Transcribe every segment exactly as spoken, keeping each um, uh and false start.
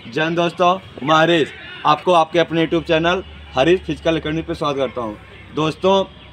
जय हिंद दोस्तों, मैं हरीश आपको आपके अपने YouTube channel Harish Physical Academy पे स्वागत करता हूं। दोस्तों,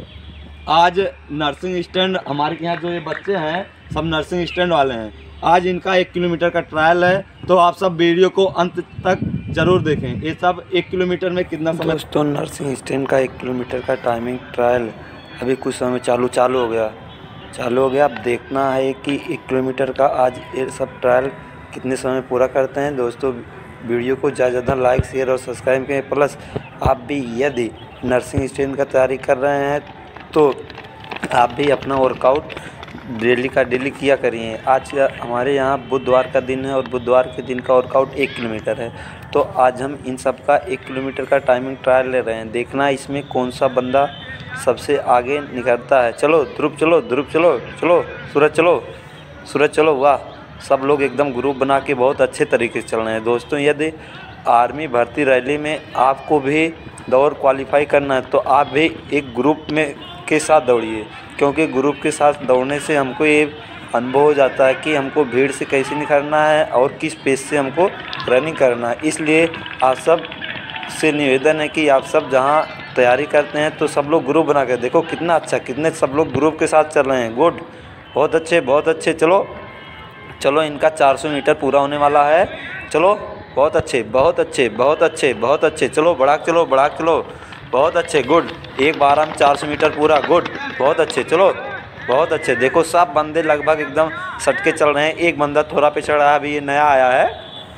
आज नर्सिंग स्टैंड हमारे यहाँ जो ये बच्चे हैं सब नर्सिंग स्टैंड वाले हैं। आज इनका एक किलोमीटर का ट्रायल है, तो आप सब वीडियो को अंत तक ज़रूर देखें। ये सब एक किलोमीटर में कितना समय। दोस्तों, नर्सिंग स्टैंड का एक किलोमीटर का टाइमिंग ट्रायल अभी कुछ समय चालू चालू हो गया चालू हो गया अब देखना है कि एक किलोमीटर का आज ये सब ट्रायल कितने समय पूरा करते हैं। दोस्तों, वीडियो को ज़्यादा ज़्यादा लाइक शेयर और सब्सक्राइब करें। प्लस आप भी यदि नर्सिंग स्टैंड का तैयारी कर रहे हैं तो आप भी अपना वर्कआउट डेली का डेली किया करिए। आज हमारे यहाँ बुधवार का दिन है और बुधवार के दिन का वर्कआउट एक किलोमीटर है, तो आज हम इन सब का एक किलोमीटर का टाइमिंग ट्रायल ले रहे हैं। देखना इसमें कौन सा बंदा सबसे आगे निकलता है। चलो ध्रुव, चलो ध्रुव, चलो चलो सूरज, चलो सूरज, चलो। वाह, सब लोग एकदम ग्रुप बना के बहुत अच्छे तरीके से चल रहे हैं। दोस्तों, यदि आर्मी भर्ती रैली में आपको भी दौड़ क्वालिफाई करना है तो आप भी एक ग्रुप में के साथ दौड़िए, क्योंकि ग्रुप के साथ दौड़ने से हमको ये अनुभव हो जाता है कि हमको भीड़ से कैसे निकलना है और किस पेस से हमको रनिंग करना है। इसलिए आप सब से निवेदन है कि आप सब जहाँ तैयारी करते हैं तो सब लोग ग्रुप बना कर देखो कितना अच्छा, कितने सब लोग ग्रुप के साथ चल रहे हैं। गुड, बहुत अच्छे बहुत अच्छे। चलो चलो, इनका चार सौ मीटर पूरा होने वाला है। चलो, बहुत अच्छे बहुत अच्छे बहुत अच्छे बहुत अच्छे। चलो बढ़ा चलो बढ़ा चलो, बहुत अच्छे। गुड, एक बार हम चार सौ मीटर पूरा। गुड, बहुत अच्छे। चलो, बहुत अच्छे। देखो सब बंदे लगभग एकदम सटके चल रहे हैं। एक बंदा थोड़ा पे चढ़ा है, अभी ये नया आया है।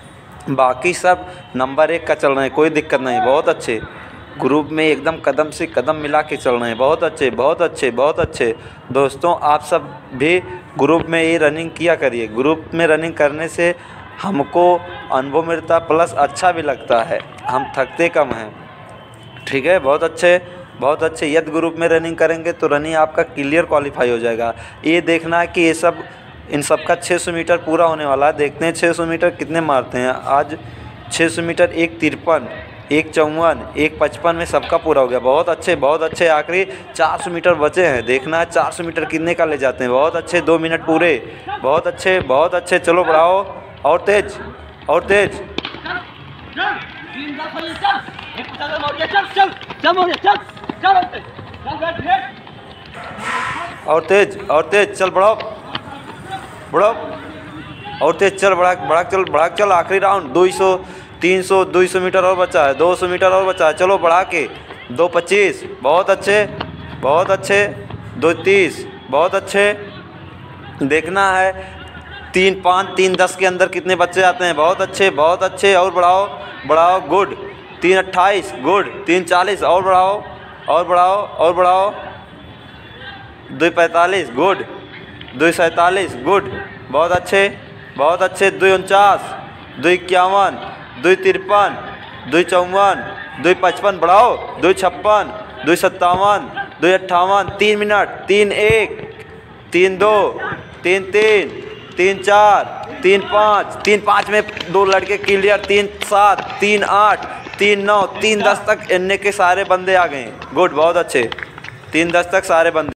बाकी सब नंबर एक का चल रहे हैं, कोई दिक्कत नहीं। बहुत अच्छे, ग्रुप में एकदम कदम से कदम मिला के चल रहे हैं। बहुत अच्छे बहुत अच्छे बहुत अच्छे। दोस्तों, आप सब भी ग्रुप में ये रनिंग किया करिए। ग्रुप में रनिंग करने से हमको अनुभव मिलता, प्लस अच्छा भी लगता है, हम थकते कम हैं। ठीक है, बहुत अच्छे बहुत अच्छे। यदि ग्रुप में रनिंग करेंगे तो रनिंग आपका क्लियर क्वालिफाई हो जाएगा। ये देखना है कि ये सब इन सब का छः सौ मीटर पूरा होने वाला है। देखते हैं छः सौ मीटर कितने मारते हैं आज। छः सौ मीटर एक तिरपन, एक चौवन, एक पचपन में सबका पूरा हो गया। बहुत अच्छे बहुत अच्छे। आखिरी चार सौ मीटर बचे हैं, देखना है चार सौ मीटर कितने का ले जाते हैं। बहुत अच्छे, दो मिनट पूरे। बहुत अच्छे बहुत अच्छे। चलो बढ़ाओ, और तेज और तेज। और तेज और तेज। चल बढ़ाओ बढ़ाओ, और तेज। चल बढ़ा बढ़ा चल बढ़ा चल। आखिरी राउंड दो सौ, तीन सौ, दो सौ मीटर और बचा है, दो सौ मीटर और बचा है। चलो बढ़ा के दो पच्चीस। बहुत अच्छे बहुत अच्छे। दो तीस, बहुत अच्छे। देखना है तीन पाँच, तीन दस के अंदर कितने बच्चे आते हैं। बहुत अच्छे बहुत अच्छे। और बढ़ाओ बढ़ाओ। गुड, तीन अट्ठाईस। गुड, तीन चालीस। और बढ़ाओ और बढ़ाओ और बढ़ाओ। दो पैंतालीस। गुड, दो सैंतालीस। गुड, बहुत अच्छे बहुत अच्छे। दो उनचास, दो इक्यावन, दो तिरपन, दो चौवन, दो पचपन। बढ़ाओ, दो छप्पन, दो सत्तावन, दो अट्ठावन। तीन मिनट। तीन एक, तीन दो, तीन तीन, तीन चार, तीन पाँच। तीन पाँच में दो लड़के क्लियर। तीन सात, तीन आठ, तीन नौ, तीन दस तक इनने के सारे बंदे आ गए। गुड, बहुत अच्छे। तीन दस तक सारे बंदे।